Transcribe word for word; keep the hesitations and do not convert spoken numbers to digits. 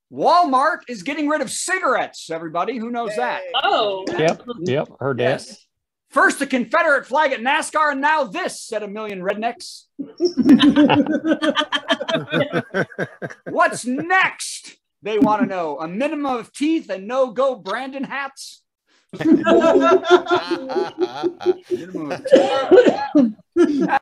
Walmart is getting rid of cigarettes, everybody. Who knows that? Oh. Yep, yep, heard that. Yes. First the Confederate flag at NASCAR, and now this, said a million rednecks. What's next? They want to know. A minimum of teeth and no-go Brandon hats? Minimum of teeth.